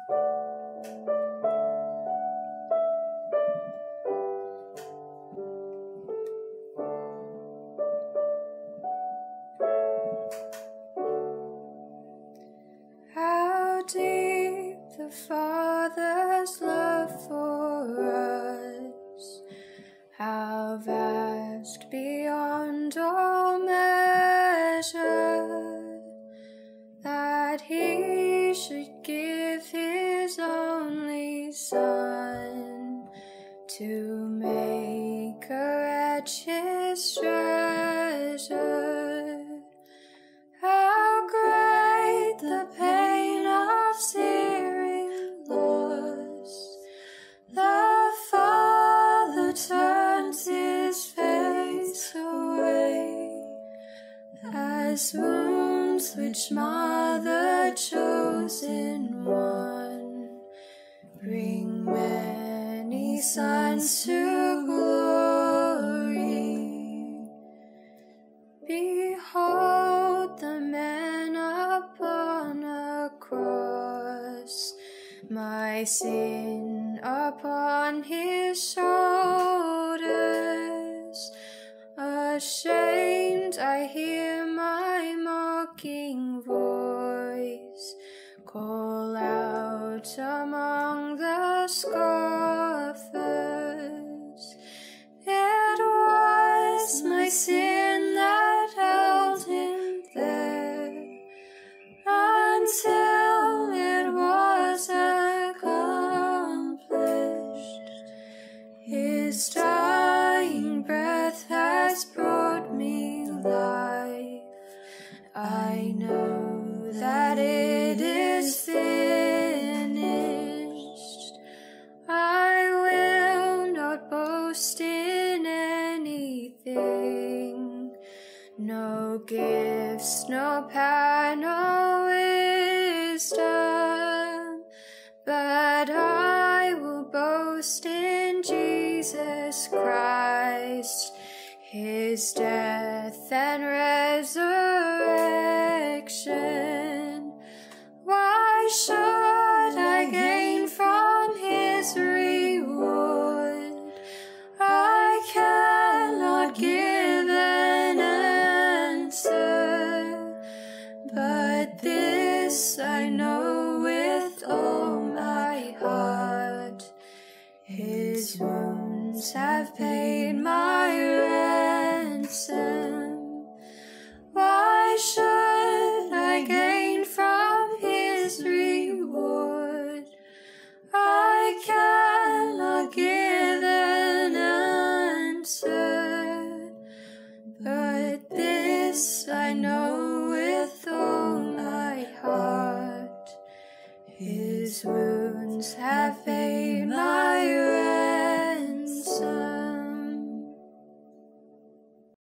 How deep the Father's love for us, how vast beyond all measure, that He should give His only Son to make a wretch His treasure. How great the pain of searing loss! The Father turns His face away, as wounds which mar the chosen one bring many sons to glory. Behold the man upon a cross, my sin upon His shoulders. Ashamed, I hear my mocking voice call out among the scoffers. It was my sin that held Him there until it was accomplished. His dying breath has brought me life. I know that it is finished. I will not boast in anything, no gifts, no power, no wisdom, but I will boast in Jesus Christ, His death and resurrection. Why should I gain from His reward? I cannot give an answer, but this I know with all my heart: His wounds have paid my ransom. Why should I gain from His reward? I cannot give an answer, but this I know with all my heart: His wounds have paid